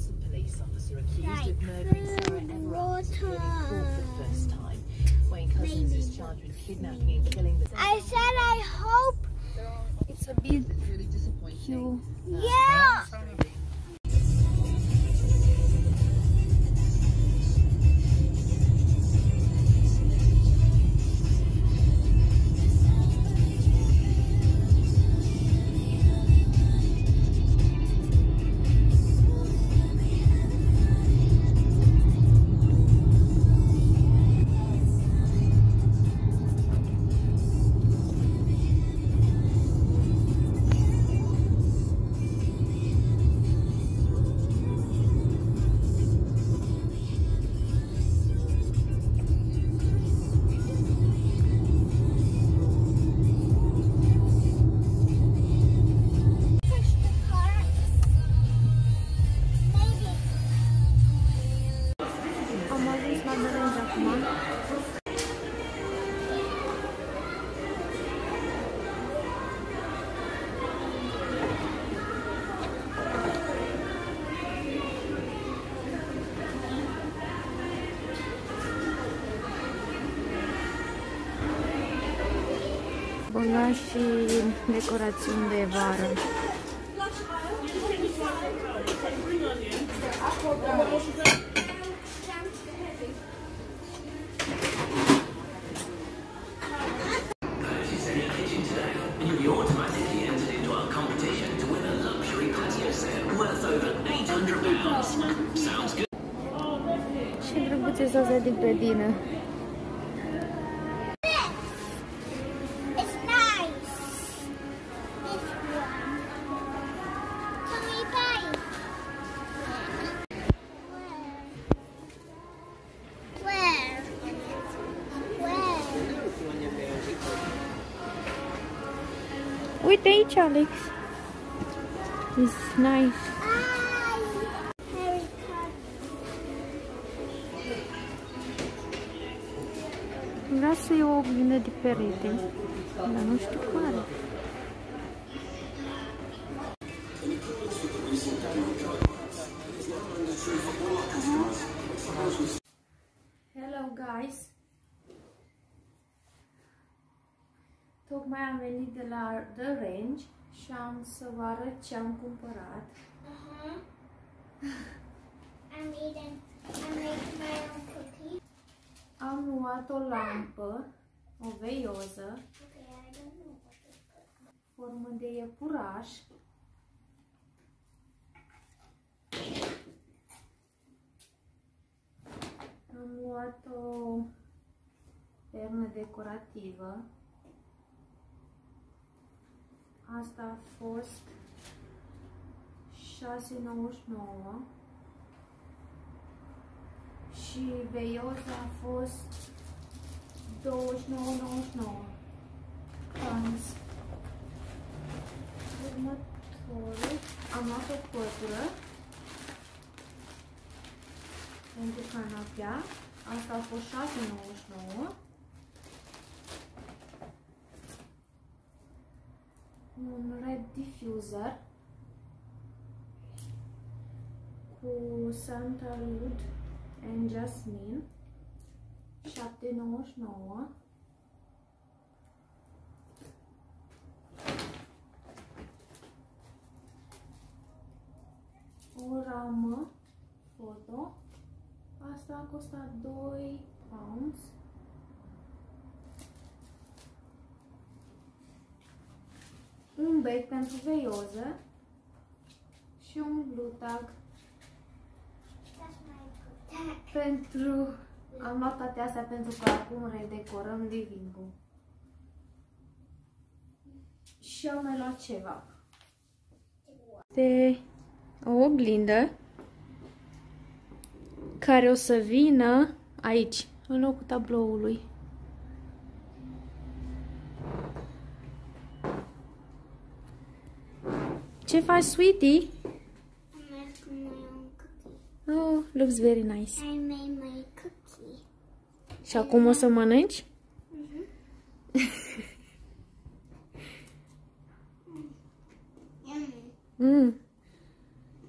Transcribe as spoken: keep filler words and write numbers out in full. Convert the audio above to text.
handsome police officer accused of murdering Sarah Everard is appearing in court for the first time. Wayne Couzens is charged with kidnapping and killing the... I said I hope It's a bit really disappointing. Yeah! Băga și decorațiuni de vară. Ce drăguțe sunt astea din grădină. Uite aici, Alex. It's nice. Vreau să iau o oglindă de perete, dar nu știu care. Hello guys. Tocmai am venit de la The Range și am să vă arăt ce am cumpărat. Uh-huh. I made an, I made my own cookie. Am luat o lampă, o veioză, Okay, I don't know what this is. formă de iepuraș. Am luat o pernă decorativă. Asta a fost șase nouăzeci și nouă și veioza a fost douăzeci și nouă nouăzeci și nouă. Tons. Următorul, am luat o pătură pentru canapea. Asta a fost șase nouăzeci și nouă. Un red diffuser cu sandalwood and jasmine, șapte nouăzeci și nouă. O ramă foto. Asta a costat doi pounds. Un bec pentru veioză și un glue tag pentru... Am luat toate astea pentru că acum redecorăm living-ul. Și am mai luat ceva. Este o oglindă care o să vină aici, în locul tabloului. Ce faci, sweetie? I'm making my own cookie. Oh, looks very nice. I made my cookie. Și acum o să mănânci?